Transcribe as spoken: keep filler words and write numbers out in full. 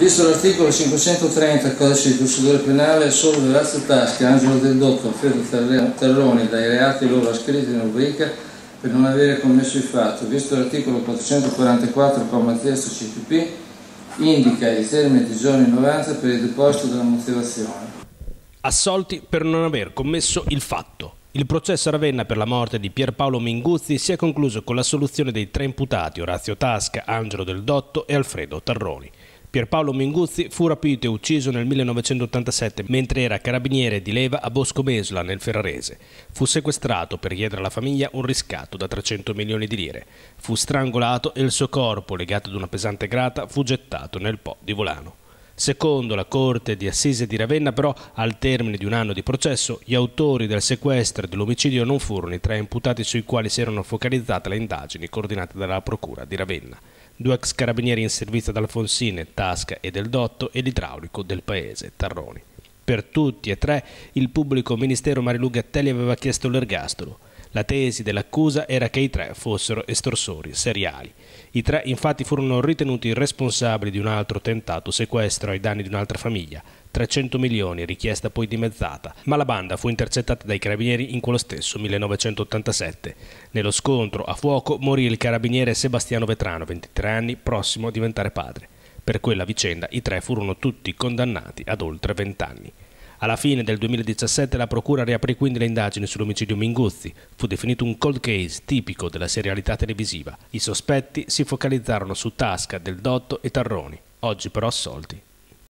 Visto l'articolo cinquecentotrenta del Codice di procedura penale, solo Orazio Tasca, Angelo Del Dotto, Alfredo Terroni dai reati loro ascritti in rubrica per non avere commesso il fatto. Visto l'articolo quattrocentoquarantaquattro, comma terzo C P P, indica il termine di giorni novanta per il deposito della motivazione. Assolti per non aver commesso il fatto. Il processo a Ravenna per la morte di Pierpaolo Minguzzi si è concluso con l'assoluzione dei tre imputati, Orazio Tasca, Angelo Del Dotto e Alfredo Terroni. Pierpaolo Minguzzi fu rapito e ucciso nel millenovecentottantasette mentre era carabiniere di leva a Boscomesla, nel Ferrarese. Fu sequestrato per chiedere alla famiglia un riscatto da trecento milioni di lire. Fu strangolato e il suo corpo, legato ad una pesante grata, fu gettato nel Po di Volano. Secondo la Corte di Assise di Ravenna, però, al termine di un anno di processo, gli autori del sequestro e dell'omicidio non furono i tre imputati sui quali si erano focalizzate le indagini coordinate dalla Procura di Ravenna. Due ex carabinieri in servizio ad Alfonsine, Tasca e Del Dotto e l'idraulico del paese, Terroni. Per tutti e tre il pubblico ministero Marilu Gattelli aveva chiesto l'ergastolo. La tesi dell'accusa era che i tre fossero estorsori seriali. I tre infatti furono ritenuti responsabili di un altro tentato sequestro ai danni di un'altra famiglia, trecento milioni, richiesta poi dimezzata, ma la banda fu intercettata dai carabinieri in quello stesso millenovecentottantasette. Nello scontro a fuoco morì il carabiniere Sebastiano Vetrano, ventitré anni, prossimo a diventare padre. Per quella vicenda i tre furono tutti condannati ad oltre vent'anni. Alla fine del duemiladiciassette la Procura riaprì quindi le indagini sull'omicidio Minguzzi. Fu definito un cold case tipico della serialità televisiva. I sospetti si focalizzarono su Tasca, Del Dotto e Terroni, oggi però assolti.